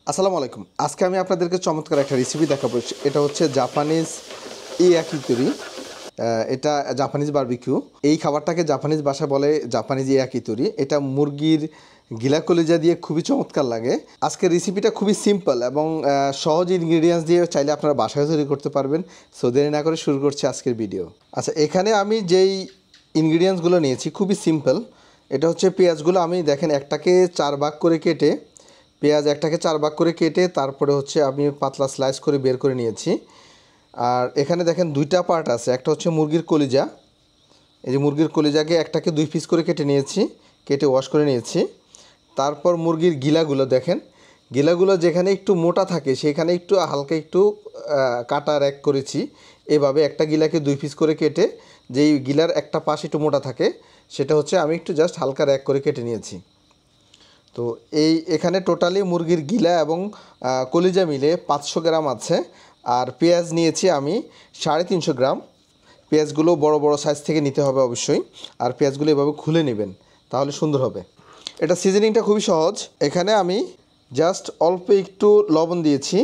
আসসালামু আলাইকুম। আজকে আমি আপনাদেরকে চমৎকার একটা রেসিপি দেখাবো। এটা হচ্ছে জাপানিজ ইয়াকিতরি। এটা জাপানিজ বারবিকিউ। এই খাবারটাকে জাপানিজ ভাষায় বলে জাপানিজ ইয়াকিতরি। এটা মুরগির গিলা কলিজা দিয়ে খুবই চমৎকার লাগে। আজকের রেসিপিটা খুবই সিম্পল এবং সহজ ইনগ্রিডিয়েন্টস দিয়ে চাইলে আপনারা বাসায় তৈরি করতে পারবেন। সো দেরি না করে শুরু করছি আজকের ভিডিও। আচ্ছা, এখানে আমি যেই ইনগ্রিডিয়েন্টসগুলো নিয়েছি খুবই সিম্পল। এটা হচ্ছে পেঁয়াজগুলো আমি দেখেন একটাকে 4 ভাগ করে কেটে, পেঁয়াজ একটাকে 4 ভাগ করে কেটে তারপরে হচ্ছে আমি পাতলা স্লাইস করে বের করে নিয়েছি। আর এখানে দেখেন দুইটা পার্ট আছে। একটা হচ্ছে মুরগির কলিজা। এই যে মুরগির কলিজাকে একটাকে 2 পিস করে কেটে নিয়েছি, কেটে ওয়াশ করে নিয়েছি। তারপর মুরগির গিলাগুলো দেখেন, গিলাগুলো যেখানে একটু মোটা থাকে সেখানে একটু হালকা একটু কাটা র্যাক করেছি। এভাবে একটা গিলাকে 2 পিস করে কেটে, যেই গিলার একটা পাশ একটু মোটা থাকে সেটা হচ্ছে আমি একটু জাস্ট হালকা র্যাক করে কেটে নিয়েছি। তো এখানে টোটালি মুরগির গিলা এবং কলিজা মিলে 500 গ্রাম আছে। আর পেঁয়াজ নিয়েছি আমি 350 গ্রাম। পেঁয়াজগুলো বড় বড় সাইজ থেকে নিতে হবে অবশ্যই। আর পেঁয়াজগুলো এভাবে খুলে নেবেন, তাহলে সুন্দর হবে। এটা সিজনিংটা খুবই সহজ। এখানে আমি জাস্ট অল্প একটু লবণ দিয়েছি,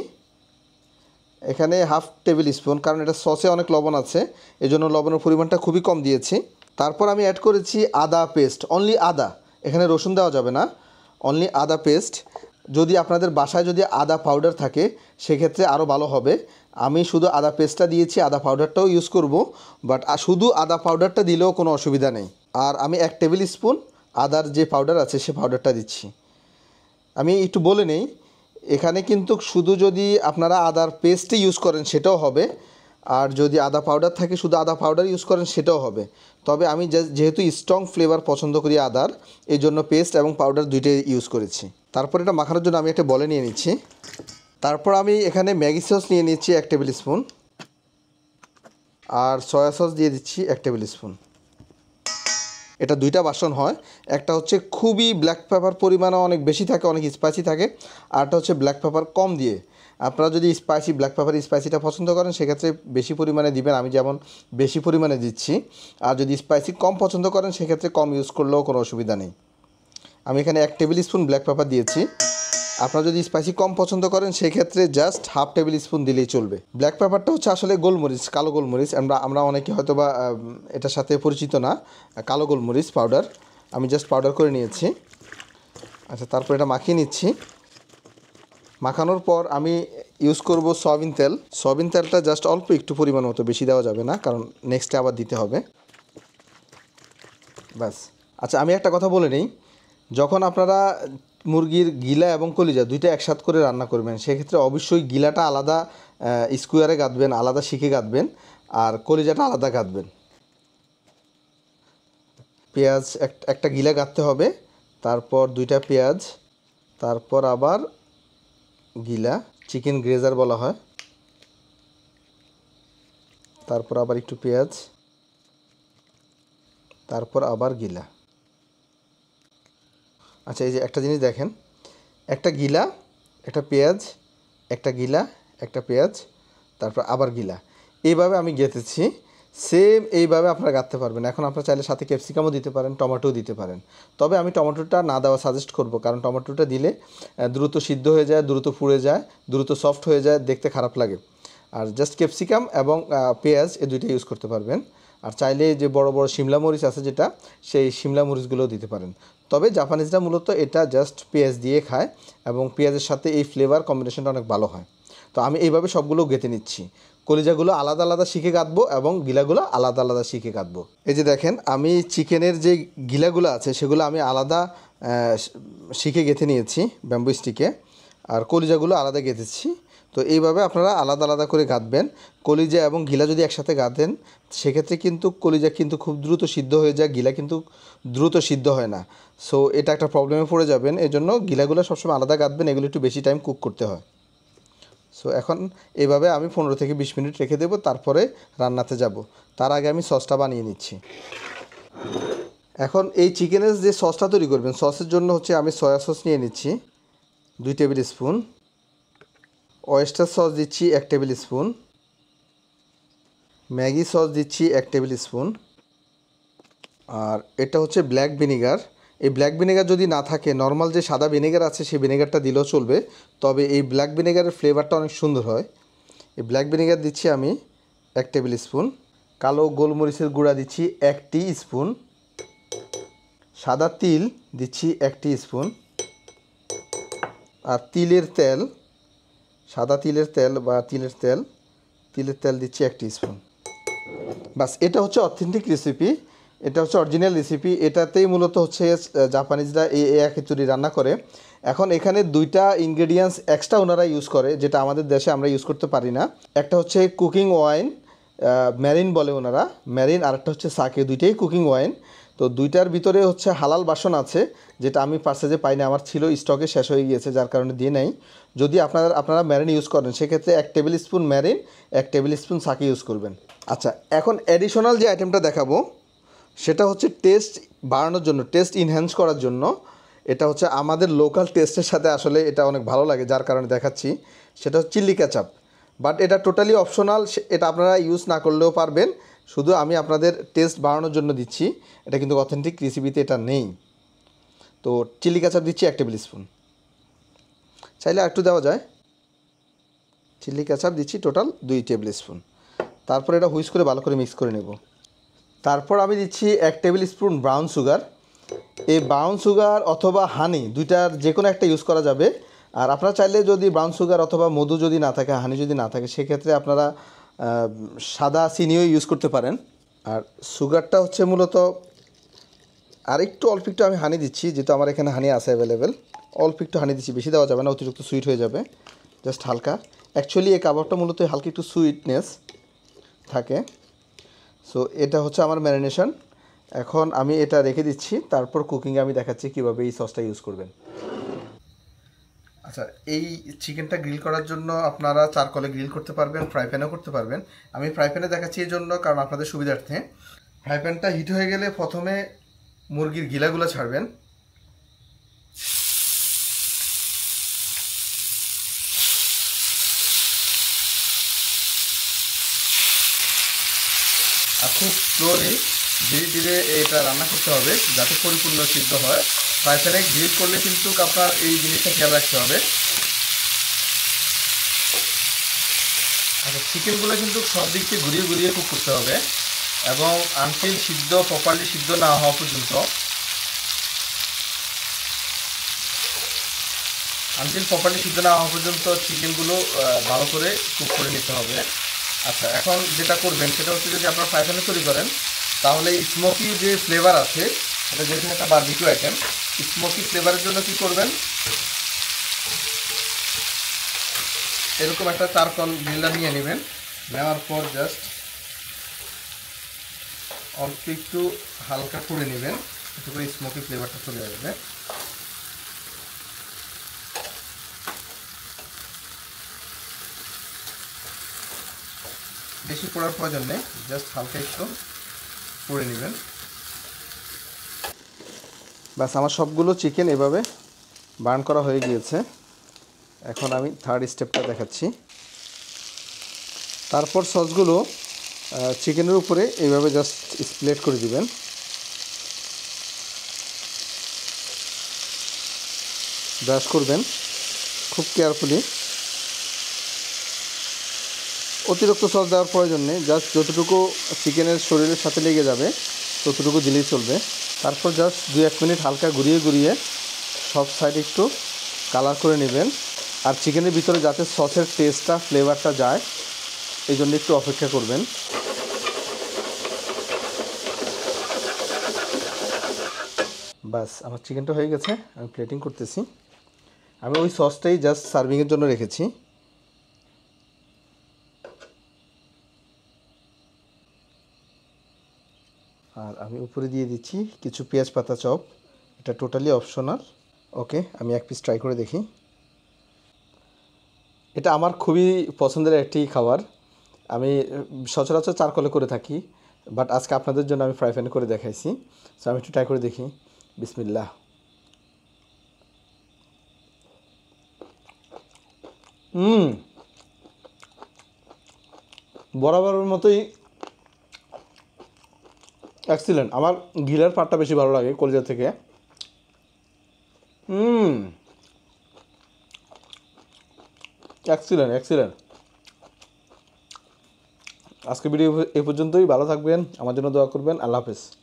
এখানে হাফ টেবিল স্পুন, কারণ এটা সসে অনেক লবণ আছে, এজন্য লবণের পরিমাণটা খুবই কম দিয়েছি। তারপর আমি অ্যাড করেছি আদা পেস্ট, অনলি আদা, এখানে রসুন দেওয়া যাবে না, অনলি আদা পেস্ট। যদি আপনাদের বাসায় যদি আদা পাউডার থাকে সেক্ষেত্রে আরও ভালো হবে। আমি শুধু আদা পেস্টটা দিয়েছি, আদা পাউডারটাও ইউজ করব, বাট শুধু আদা পাউডারটা দিলেও কোনো অসুবিধা নেই। আর আমি 1 টেবিল স্পুন আদার যে পাউডার আছে সে পাউডারটা দিচ্ছি। আমি একটু বলে নেই, এখানে কিন্তু শুধু যদি আপনারা আদার পেস্টই ইউজ করেন সেটাও হবে, আর যদি আদা পাউডার থাকে শুধু আদা পাউডার ইউজ করেন সেটাও হবে। তবে আমি যেহেতু স্ট্রং ফ্লেভার পছন্দ করি আদার, এই জন্য পেস্ট এবং পাউডার দুইটাই ইউজ করেছি। তারপর এটা মাখানোর জন্য আমি একটা বলে নিয়ে নিচ্ছি। তারপর আমি এখানে ম্যাগি সস নিয়ে নিচ্ছি 1 টেবিল স্পুন, আর সয়া সস দিয়ে দিচ্ছি 1 টেবিল স্পুন। এটা দুইটা বাসন হয়, একটা হচ্ছে খুবই ব্ল্যাক পেপার পরিমাণে অনেক বেশি থাকে, অনেক স্পাইসি থাকে, আরটা হচ্ছে ব্ল্যাক পেপার কম দিয়ে। আপনারা যদি স্পাইসি ব্ল্যাক পেপার স্পাইসিটা পছন্দ করেন সেক্ষেত্রে বেশি পরিমাণে দিবেন, আমি যেমন বেশি পরিমাণে দিচ্ছি। আর যদি স্পাইসি কম পছন্দ করেন সেক্ষেত্রে কম ইউজ করলেও কোনো অসুবিধা নেই। আমি এখানে 1 টেবিল স্পুন ব্ল্যাক পেপার দিয়েছি। আপনারা যদি স্পাইসি কম পছন্দ করেন সেক্ষেত্রে জাস্ট হাফ টেবিল স্পুন দিলেই চলবে। ব্ল্যাক পেপারটা হচ্ছে আসলে গোলমরিচ, কালো গোলমরিচ। আমরা অনেকে হয়তো বা এটার সাথে পরিচিত না, কালো গোলমরিচ পাউডার। আমি জাস্ট পাউডার করে নিয়েছি। আচ্ছা, তারপর এটা মাখিয়ে নিচ্ছি। মাখানোর পর আমি ইউজ করব সয়াবিন তেল। সয়াবিন তেলটা জাস্ট অল্প একটু পরিমাণ মতো, বেশি দেওয়া যাবে না, কারণ নেক্সটে আবার দিতে হবে। ব্যাস। আচ্ছা, আমি একটা কথা বলে নিই, যখন আপনারা মুরগির গিলা এবং কলিজা দুইটা একসাথে করে রান্না করবেন সেক্ষেত্রে অবশ্যই গিলাটা আলাদা স্কোয়ারে গাঁথবেন, আলাদা শিখে গাঁথবেন, আর কলিজাটা আলাদা গাঁথবেন। পেঁয়াজ একটা গিলা গাঁথতে হবে, তারপর 2টা পেঁয়াজ, তারপর আবার গিলা, চিকেন গ্রেজার বলা হয়, তারপর আবার একটু পেঁয়াজ, তারপর আবার গিলা। আচ্ছা, এই যে একটা জিনিস দেখেন, একটা গিলা, একটা পেঁয়াজ, একটা গিলা, একটা পেঁয়াজ, তারপর আবার গিলা, এইভাবে আমি গেঁথেছি। সেম এইভাবে আপনারা গাঁথতে পারবেন। এখন আপনারা চাইলে সাথে ক্যাপসিকামও দিতে পারেন, টমেটোও দিতে পারেন। তবে আমি টমেটোটা না দেওয়া সাজেস্ট করব, কারণ টমেটোটা দিলে দ্রুত সিদ্ধ হয়ে যায়, দ্রুত পুড়ে যায়, দ্রুত সফট হয়ে যায়, দেখতে খারাপ লাগে। আর জাস্ট ক্যাপসিকাম এবং পেঁয়াজ এই দুইটা ইউজ করতে পারবেন। আর চাইলে যে বড় বড় শিমলা মরিচ আছে যেটা, সেই শিমলা মরিচগুলোও দিতে পারেন। তবে জাপানিজরা মূলত এটা জাস্ট পেঁয়াজ দিয়ে খায় এবং পেঁয়াজের সাথে এই ফ্লেভার কম্বিনেশনটা অনেক ভালো হয়। তো আমি এইভাবে সবগুলো গেঁথে নিচ্ছি। কলিজাগুলো আলাদা আলাদা শিখে কাটবো এবং গিলাগুলো আলাদা আলাদা শিখে কাটবো। এই যে দেখেন, আমি চিকেনের যে গিলাগুলো আছে সেগুলো আমি আলাদা শিখে গেঁথে নিয়েছি ব্যাম্বু স্টিকে, আর কলিজাগুলো আলাদা গেঁথেছি। তো এইভাবে আপনারা আলাদা আলাদা করে গাঁথবেন। কলিজা এবং গিলা যদি একসাথে গাঁথেন সেক্ষেত্রে কিন্তু কলিজা কিন্তু খুব দ্রুত সিদ্ধ হয়ে যায়, গিলা কিন্তু দ্রুত সিদ্ধ হয় না। সো এটা একটা প্রবলেমে পড়ে যাবেন, এই জন্য গিলাগুলো সবসময় আলাদা গাঁথবেন, এগুলো একটু বেশি টাইম কুক করতে হয়। সো এখন এইভাবে আমি 15 থেকে 20 মিনিট রেখে দেবো, তারপরে রান্নাতে যাব। তার আগে আমি সসটা বানিয়ে নিচ্ছি। এখন এই চিকেনের যে সসটা তৈরি করবেন, সসের জন্য হচ্ছে আমি সয়া সস নিয়ে নিচ্ছি 2 টেবিল স্পুন, ওয়েস্টার সস দিচ্ছি 1 টেবিল স্পুন, ম্যাগি সস দিচ্ছি 1 টেবিল স্পুন, আর এটা হচ্ছে ব্ল্যাক ভিনিগার, এই ব্ল্যাক ভিনেগার যদি না থাকে, নর্মাল যে সাদা ভিনেগার আছে সেই ভিনেগারটা দিলেও চলবে, তবে এই ব্ল্যাক ভিনেগারের ফ্লেভারটা অনেক সুন্দর হয়। এই ব্ল্যাক ভিনেগার দিচ্ছি আমি 1 টেবিল স্পুন, কালো গোলমরিচের গুঁড়া দিচ্ছি 1 টিস্পুন, সাদা তিল দিচ্ছি 1 টিস্পুন, আর তিলের তেল, সাদা তিলের তেল বা তিলের তেল দিচ্ছি 1 টিস্পুন। বাস, এটা হচ্ছে অথেন্টিক রেসিপি, এটা হচ্ছে অরিজিনাল রেসিপি। এটাতেই মূলত হচ্ছে জাপানিজরা এই ইয়াকিতরি রান্না করে। এখন এখানে 2টা ইনগ্রেডিয়েন্টস এক্সট্রা ওনারা ইউজ করে, যেটা আমাদের দেশে আমরা ইউজ করতে পারি না। একটা হচ্ছে কুকিং ওয়াইন, ম্যারিন বলে ওনারা, ম্যারিন, আর একটা হচ্ছে সাকে, দুইটাই কুকিং ওয়াইন। তো দুইটার ভিতরে হচ্ছে হালাল বাসন আছে, যেটা আমি পার্সেজে পাইনি, আমার ছিল, স্টকে শেষ হয়ে গিয়েছে, যার কারণে দিয়ে নাই। যদি আপনারা ম্যারিন ইউজ করেন, সেক্ষেত্রে 1 টেবিল স্পুন ম্যারিন, 1 টেবিল স্পুন সাকে ইউজ করবেন। আচ্ছা, এখন অ্যাডিশনাল যে আইটেমটা দেখাবো সেটা হচ্ছে টেস্ট বাড়ানোর জন্য, টেস্ট ইনহ্যান্স করার জন্য। এটা হচ্ছে আমাদের লোকাল টেস্টের সাথে আসলে এটা অনেক ভালো লাগে, যার কারণে দেখাচ্ছি। সেটা হচ্ছে চিলি কেচাপ, বাট এটা টোটালি অপশনাল, এটা আপনারা ইউজ না করলেও পারবেন, শুধু আমি আপনাদের টেস্ট বাড়ানোর জন্য দিচ্ছি। এটা কিন্তু অথেন্টিক রেসিপিতে এটা নেই। তো চিলি কেচাপ দিচ্ছি 1 টেবিল স্পুন, চাইলে একটু দেওয়া যায়। চিলি কেচাপ দিচ্ছি টোটাল 2 টেবিল স্পুন। তারপর এটা হুইস করে ভালো করে মিক্স করে নেব। তারপর আমি দিচ্ছি 1 টেবিল স্পুন ব্রাউন সুগার। এই ব্রাউন সুগার অথবা হানি, দুইটার যে কোনো একটা ইউজ করা যাবে। আর আপনারা চাইলে যদি ব্রাউন সুগার অথবা মধু যদি না থাকে, হানি যদি না থাকে, সেক্ষেত্রে আপনারা সাদা চিনিও ইউজ করতে পারেন। আর সুগারটা হচ্ছে মূলত, আর একটু অল্প একটু আমি হানি দিচ্ছি, যেহেতু আমার এখানে হানি আছে অ্যাভেলেবেল। অল্প একটু হানি দিচ্ছি, বেশি দেওয়া যাবে না, অতিরিক্ত সুইট হয়ে যাবে, জাস্ট হালকা। অ্যাকচুয়ালি এই কাবাবটা মূলত হালকা একটু সুইটনেস থাকে। সো এটা হচ্ছে আমার ম্যারিনেশন। এখন আমি এটা রেখে দিচ্ছি, তারপর কুকিংয়ে আমি দেখাচ্ছি কীভাবে এই সসটা ইউজ করবেন। আচ্ছা, এই চিকেনটা গ্রিল করার জন্য আপনারা চারকোলে গ্রিল করতে পারবেন, ফ্রাই প্যানেও করতে পারবেন। আমি ফ্রাই প্যানে দেখাচ্ছি এই জন্য, কারণ আপনাদের সুবিধার্থে। ফ্রাই প্যানটা হিট হয়ে গেলে প্রথমে মুরগির গিলাগুলো ছাড়বেন। আর খুব স্লোলি ধীরে ধীরে এটা রান্না করতে হবে, যাতে পরিপূর্ণ সিদ্ধ হয়। ফ্রাই প্যানে গ্রিল করলে কিন্তু আপনার এই জিনিসটা খেয়াল রাখতে হবে। আচ্ছা, চিকেনগুলো কিন্তু সব দিক থেকে ঘুরিয়ে ঘুরিয়ে কুক করতে হবে, এবং আনটিল প্রপারলি সিদ্ধ না হওয়া পর্যন্ত, চিকেনগুলো ভালো করে কুক করে নিতে হবে। আচ্ছা, এখন যেটা করবেন সেটা হচ্ছে, যদি আপনারা ফ্রাই প্যানে তৈরি করেন, তাহলে স্মোকি যে ফ্লেভার আছে, এটা যেহেতু একটা বারবিকিউ আইটেম, স্মোকি ফ্লেভারের জন্য কি করবেন, এরকম একটা চারকোল গ্রিলার নিয়ে নেবেন। নেওয়ার পর জাস্ট অল্প একটু হালকা করে নেবেন, এতে করে স্মোকি ফ্লেভারটা চলে যাবে। বেশি পোড়ার প্রয়োজন নেই, জাস্ট হালকা একটু পুড়ে নেবেন। বাস, আমার সবগুলো চিকেন এভাবে বার্ন করা হয়ে গিয়েছে। এখন আমি থার্ড স্টেপটা দেখাচ্ছি। তারপর সসগুলো চিকেনের উপরে এইভাবে জাস্ট স্প্রেড করে দিবেন। ব্রাশ করবেন খুব কেয়ারফুলি। অতিরিক্ত সস দেওয়ার প্রয়োজন নেই, জাস্ট যতটুকু চিকেনের শরীরের সাথে লেগে যাবে ততটুকু দিলেই চলবে। তারপর জাস্ট 2-1 মিনিট হালকা ঘুরিয়ে ঘুরিয়ে সব সাইড একটু কালার করে নেবেন। আর চিকেনের ভিতরে যাতে সসের টেস্টটা, ফ্লেভারটা যায়, এই জন্য একটু অপেক্ষা করবেন। বাস, আমার চিকেনটা হয়ে গেছে, আমি প্লেটিং করতেছি। আমি ওই সসটাই জাস্ট সার্ভিংয়ের জন্য রেখেছি। আর আমি উপরে দিয়ে দিচ্ছি কিছু পেঁয়াজ পাতা চপ, এটা টোটালি অপশনাল। ওকে, আমি 1 পিস ট্রাই করে দেখি। এটা আমার খুবই পছন্দের একটি খাবার। আমি সচরাচর চারকোলে করে থাকি, বাট আজকে আপনাদের জন্য আমি ফ্রাই প্যানে করে দেখাইছি। সো আমি একটু ট্রাই করে দেখি। বিসমিল্লাহ। বরাবরের মতোই এক্সিলেন্ট। আমার ঘিলার পাটটা বেশি ভালো লাগে কলিজা থেকে। Excellent excellent. আজকে ভিডিও এ পর্যন্তই। ভালো থাকবেন, আমার জন্য দোয়া করবেন। আল্লাহ হাফেজ।